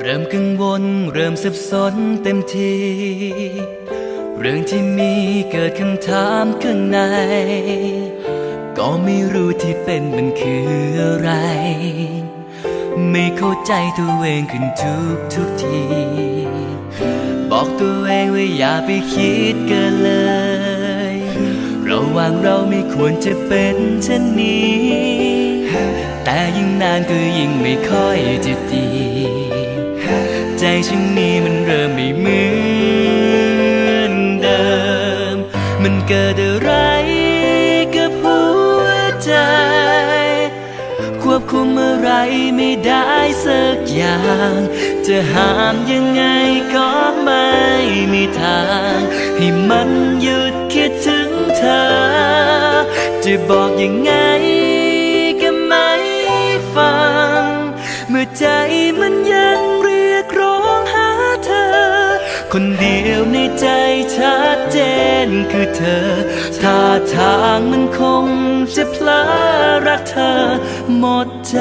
เริ่มกังวลเริ่มสับสนเต็มทีเรื่องที่มีเกิดคำถามข้างในก็ไม่รู้ที่เป็นมันคืออะไรไม่เข้าใจตัวเองขึ้นทุกทีบอกตัวเองว่าอย่าไปคิดเกินเลยระหว่างเราไม่ควรจะเป็นเช่นนี้แต่ยิ่งนานก็ยิ่งไม่ค่อยจะดีใจฉันนี้มันเริ่มไม่เหมือนเดิมมันเกิดอะไรกับหัวใจควบคุมอะไรไม่ได้สักอย่างจะห้ามยังไงก็ไม่มีทางให้มันหยุดคิดถึงเธอจะบอกยังไงก็ไม่ฟังเมื่อใจมันยังเรียกร้องหาเธอคนเดียวในใจชัดเจนคือเธอท่าทางมันคงจะพลาดรักเธอหมดใจ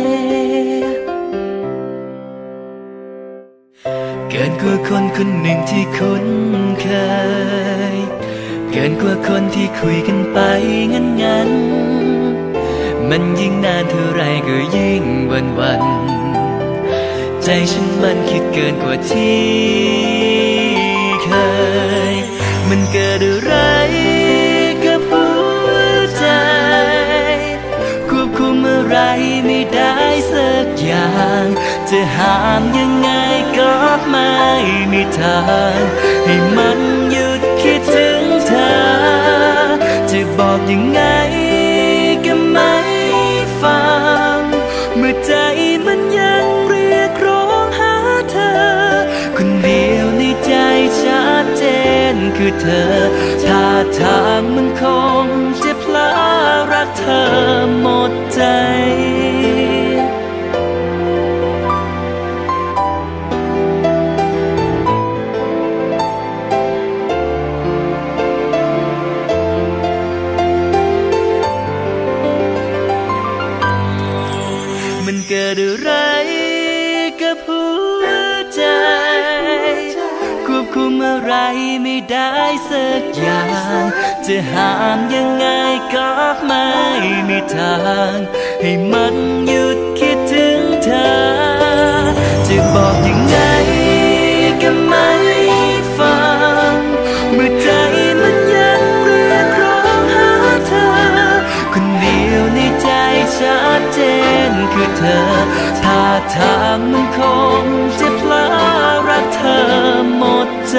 เกินกว่าคนคนหนึ่งที่คุ้นเคยเกินกว่าคนที่คุยกันไปงั้นมันยิ่งนานเท่าไรก็ยิ่งวันใจฉันมันคิดเกินกว่าที่เคยมันเกิดอะไรกับหัวใจควบคุมอะไรไม่ได้สักอย่างจะห้ามยังไงก็ไม่มีทางให้มันหยุดคิดถึงเธอจะบอกยังไงก็ไม่ฟังเมื่อใจมันยังเรียกร้องหาเธอคนเดียวในใจชัดเจนคือเธอท่าทางมันคงจะพลาดรักเธอหมดใจมันเกิดอะไรกับหัวใจควบคุมอะไรไม่ได้สักอย่างจะห้ามยังไงก็ไม่มีทางให้มันหยุดคิดถึงเธอจะบอกยังไงก็ไม่ฟังเมื่อใจมันยังเรียกร้องหาเธอคนเดียวในใจชัดเจนคือเธอท่าทางมันคงจะพลาดรักเธอหมดใจ